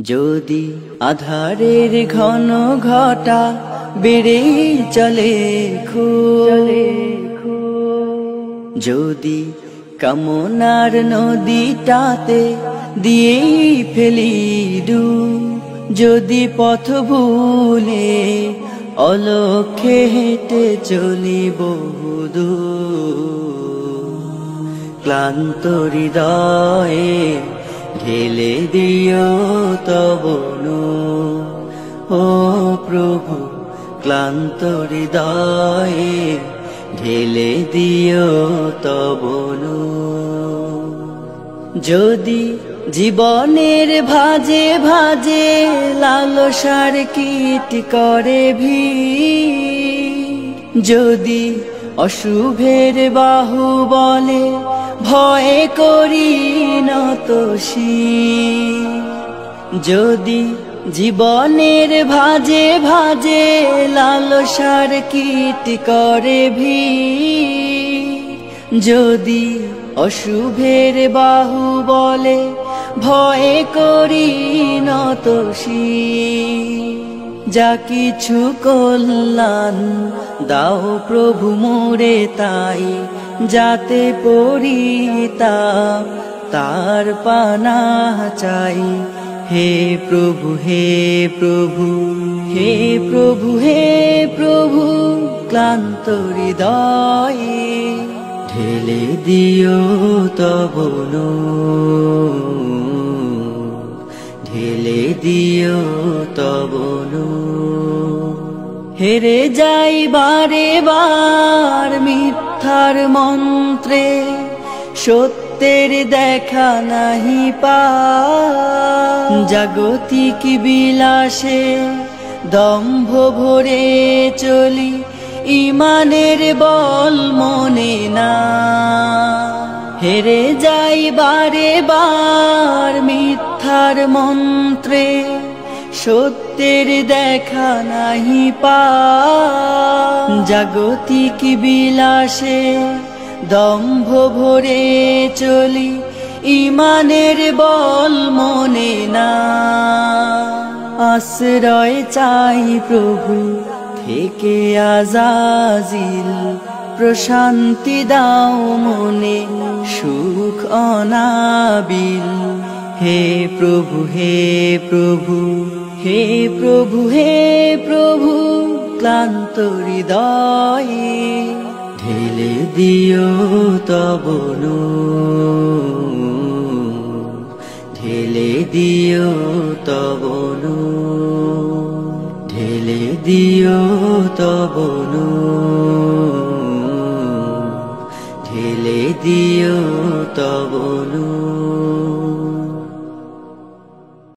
যদি আধারের ঘন ঘটা বেড়ে চলে যদি কামনার নদীটাতে দিয়েই ফেলি ডুব, যদি পথ ভুলে অলক্ষ্যে হেঁটে চলি বহুদূর, ক্লান্ত হৃদয়ে ঢেলে দিও তব নূর। ও প্রভু, ক্লান্ত হৃদয়ে ঢেলে দিও তব নূর। যদি জীবনের ভাজে ভাজে লালসার কীট করে ভিড়, যদি অশুভের বাহু বলে ভয় করি নত শির, যদি জীবনের ভাজে ভাজে লালসার কীট করে ভিড়, যদি অশুভের বাহু বলে ভয় করি নত শির, যা কিছু কল্যাণ দাও প্রভু মোরে তাই, যাতে পরিতাপ তার পানা চাই। হে প্রভু, হে প্রভু, হে প্রভু, হে প্রভু, ক্লান্ত হৃদয়ে ঢেলে দিও তব নূর, ঢেলে দিও তব নূর। হেরে যাই বারে বার মিথ্যার মন্ত্রে, সত্যের দেখা নাহি পাই, জাগতিক বিলাসে দম্ভ ভরে চলি, ইমানের বল মনে না। হেরে যাই বারে বার মিথ্যার মন্ত্রে, সত্যের দেখা নাহি পাই, জাগতিক বিলাসে দম্ভ ভরে চলি, ইমানের বল মনে না। আশ্রয় চাই প্রভু থেকে আজাজিল, প্রশান্তি দাও মনে সুখ অনাবিল। হে প্রভু, হে প্রভু, হে প্রভু, হে প্রভু, ক্লান্ত হৃদয়ে ঢেলে দিও তব নূর, ঢেলে দিও তব নূর, ঢেলে দিও তব নূর, ঢেলে দিও তব নূর।